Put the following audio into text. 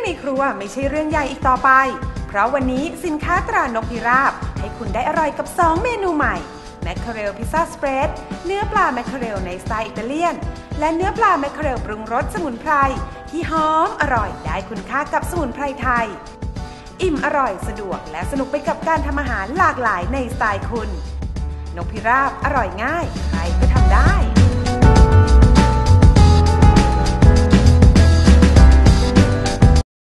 ในครัวไม่ใช่เรื่องใหญ่อีกต่อไปเพราะวันนี้สินค้าตรานกพิราบให้คุณได้อร่อยกับ2เมนูใหม่แมคเคอเรลพิซซ่าสเปรดเนื้อปลาแมคเคอเรลในสไตล์อิตาเลียนและเนื้อปลาแมคเคอเรลปรุงรสสมุนไพรที่หอมอร่อยได้คุณค่ากับสมุนไพรไทยอิ่มอร่อยสะดวกและสนุกไปกับการทำอาหารหลากหลายในสไตล์คุณนกพิราบอร่อยง่ายใครก็ทำได้